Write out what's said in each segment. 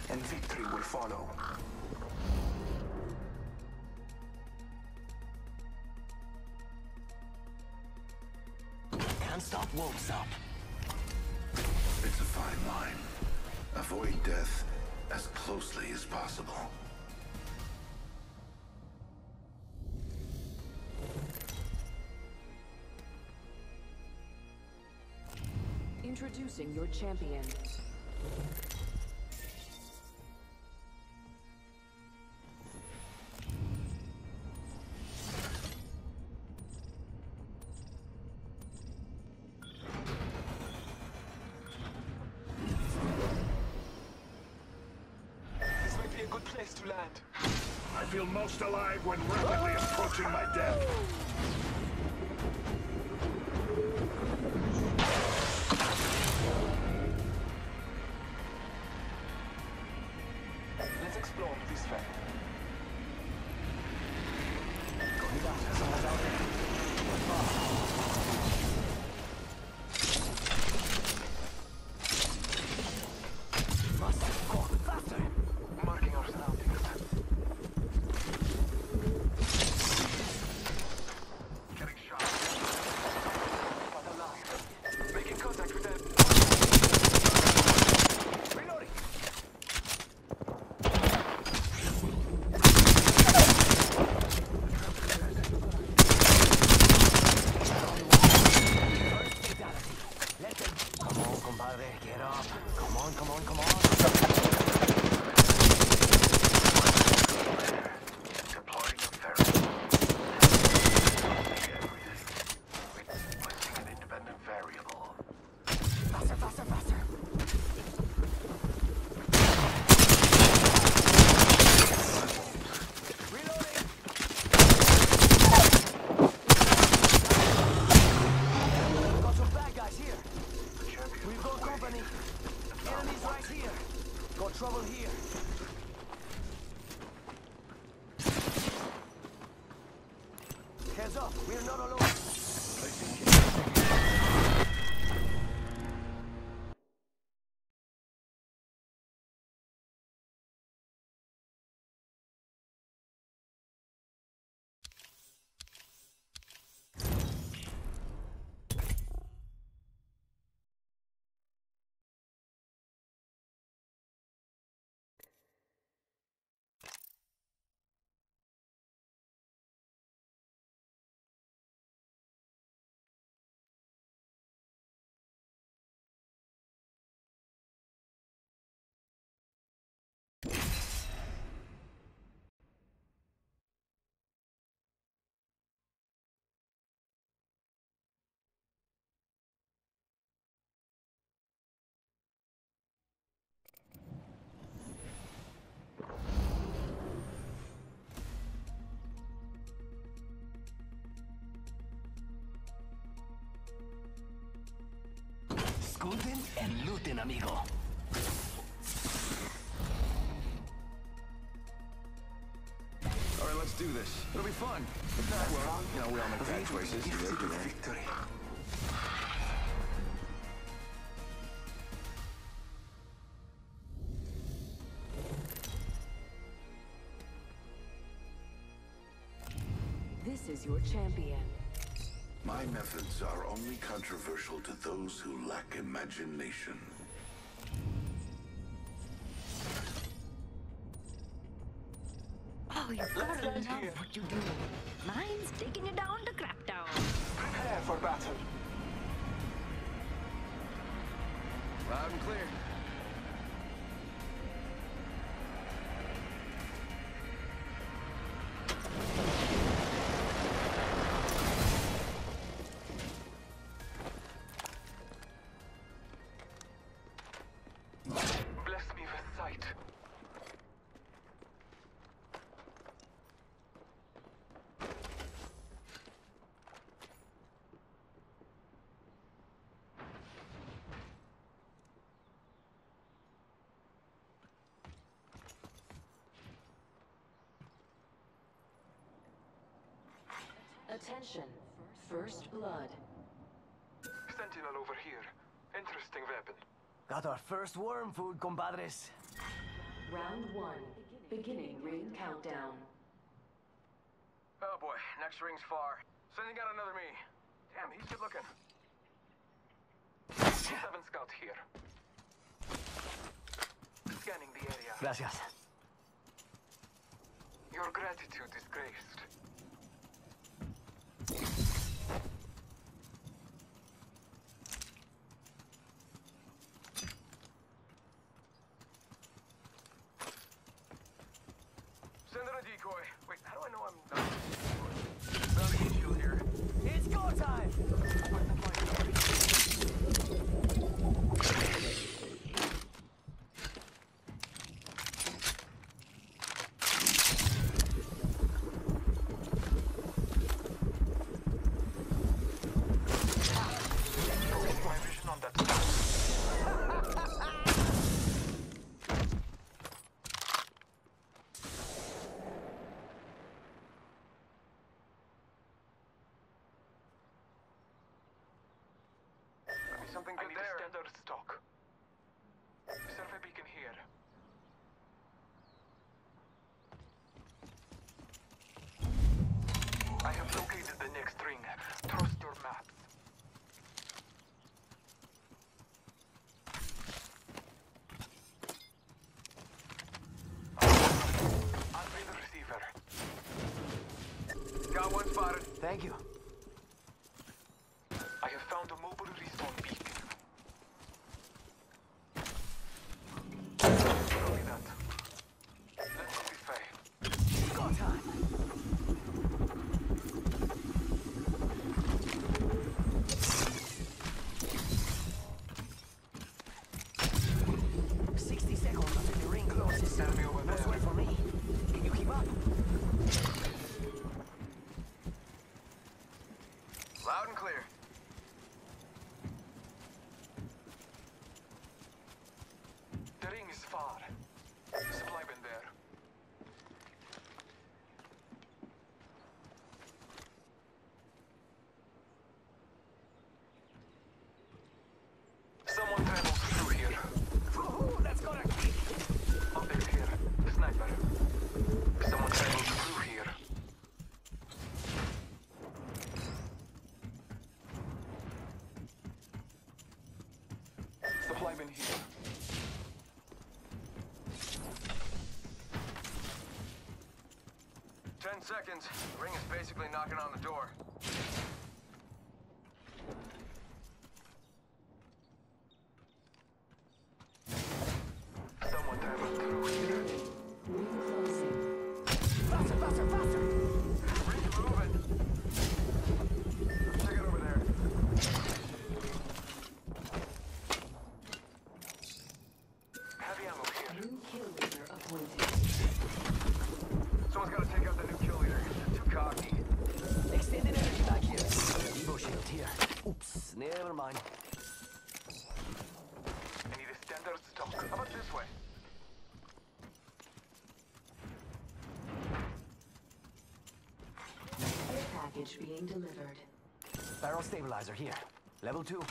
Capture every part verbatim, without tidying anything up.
and victory will follow. Can't stop wolves up. It's a fine line. Avoid death as closely as possible. Introducing your champion. This might be a good place to land. I feel most alive when rapidly approaching my death. Let's explore this way. Marking our surroundings. Getting shot. But alive. Making contact with them. Reloading. Come on, compadre, get up. Come on, come on, come on. Deploying a variable. Placing an independent variable. Faster, faster, faster. Reloading. Got some bad guys here. We've got company. Enemies right here. Got trouble here. Heads up, we're not alone. Escuchen and looten, amigo. All right, let's do this. It'll be fun. If not, well, you know, we all make bad choices. Gives You you know. victory. This is your champion. My methods are only controversial to those who lack imagination. Oh, you gotta love what you do. Mine's taking it down to Craptown. Prepare for battle. Loud and clear. Bless me with sight. Attention. First blood. Sentinel over here. Interesting weapon. Got our first worm food, compadres. Round one. Beginning ring countdown. Oh boy, next ring's far. Sending out another me. Damn, he's good looking. Seven Scout here. Scanning the area. Gracias. Your gratitude is graced. Send in a decoy. Wait, how do I know I'm not? Found a heat shield here. It's go time! Focus my vision on that spot. Could be something I good need there. a standard stock. Survey beacon here. I have located the next ring. Trust your maps. Unveil the receiver. Got one spotted. Thank you. I have found a mobile respawn beacon. Copy that. Let's go this way. Go time! Sixty seconds until the ring closes. Enemy over No there. sweat for me. Can you keep up? Loud and clear. The ring is far. Supply bin there. Someone travels through here. Woohoo, that's gonna kick! Optics here. Sniper. Someone travels through here. Supply bin here. Ten seconds. The ring is basically knocking on the door. Someone travels through here. Ring closing. Faster, faster, faster! Ring's moving. Check it over there. Heavy ammo here. New kill leader appointed. Someone's got to take out the new kill leader. Too cocky. Extended energy back here. Evo shield here. Oops, never mind. I need a standard stock. How about this way? Care package being delivered. Barrel stabilizer here. Level two.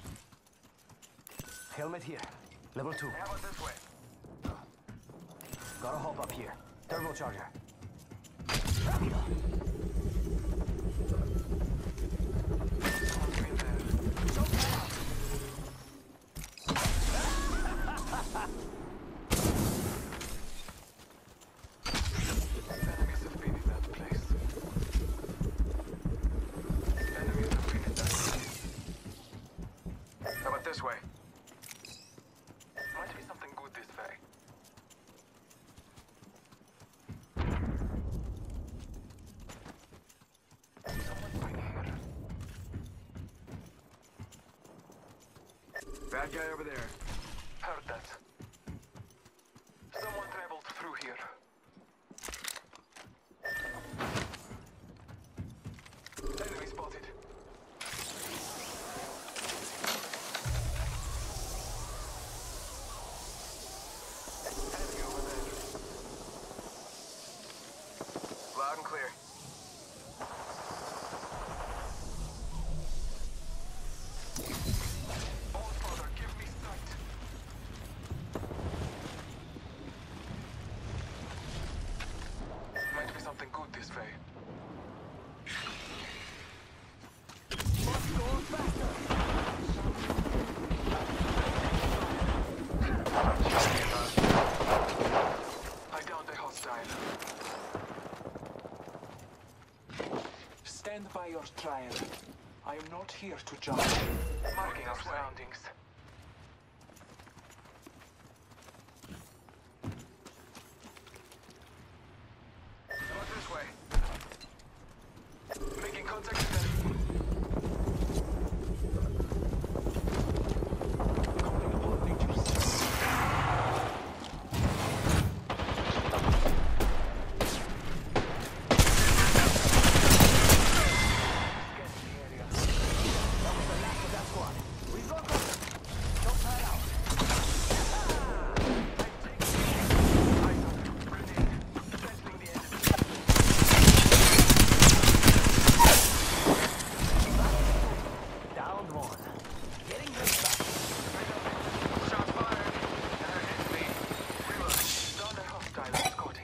Helmet here. Level two. How about this way? Gotta hop up here. Turbocharger. Rapido. Someone's been there. Enemies have been in that place. Enemies have been in that place. How about this way? Might be something good this way. Someone's been here. Bad guy over there. Heard that. Someone traveled through here. Enemy spotted. Enemy over there. Loud and clear. All father, give me sight. I am not here to judge. Marking our surroundings. Not this way. Making contact with enemy. Calling upon nature's Shots fired. That hit me. Reload. Down the hostile, Scotty.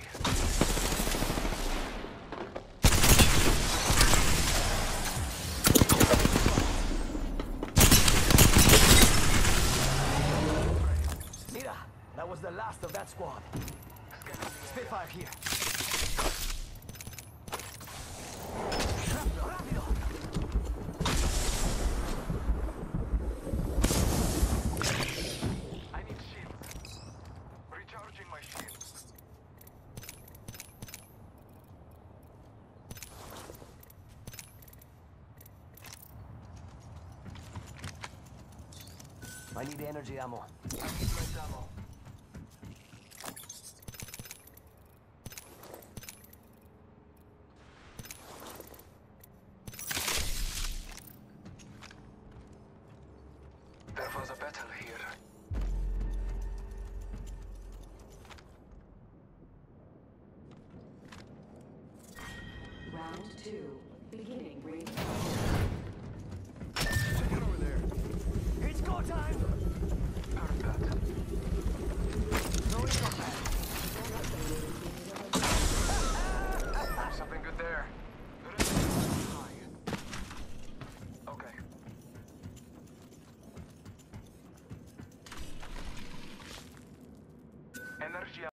Mira, that was the last of that squad. Spitfire here. Rápido, rápido. I need shields. Recharging my shields. I need energy ammo. I need my ammo. There was a battle here. Round two. Beginning ring Check it over there. It's go time! Heard that. No, it's not bad. Something good there. Okay. Energy